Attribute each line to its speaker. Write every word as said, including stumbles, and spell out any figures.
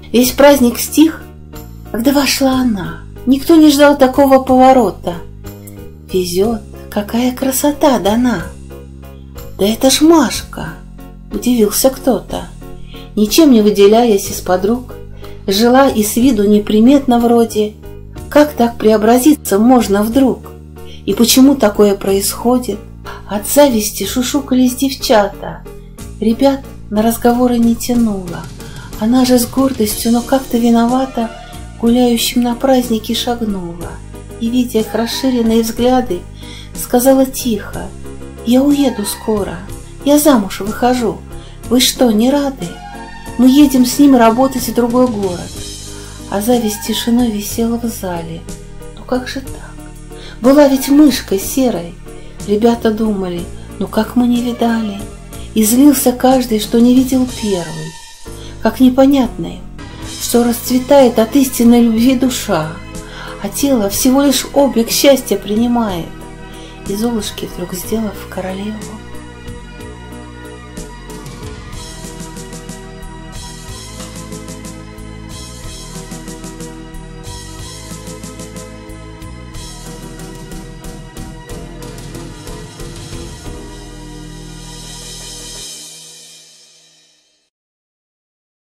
Speaker 1: Весь праздник стих, когда вошла она. Никто не ждал такого поворота. Везет, какая красота дана. Да это ж Машка, удивился кто-то. Ничем не выделяясь из подруг, жила и с виду неприметно вроде. Как так преобразиться можно вдруг? И почему такое происходит? От зависти шушукались девчата. Ребят на разговоры не тянула. Она же с гордостью, но как-то виновата, гуляющим на празднике шагнула. И, видя их расширенные взгляды, сказала тихо: «Я уеду скоро, я замуж выхожу. Вы что, не рады? Мы едем с ним работать в другой город». А зависть тишиной висела в зале. Ну как же так? Была ведь мышкой серой. Ребята думали: ну как мы не видали? И злился каждый, что не видел первый. Как непонятно им, что расцветает от истинной любви душа, а тело всего лишь облик счастья принимает. И Золушке вдруг, сделав королеву,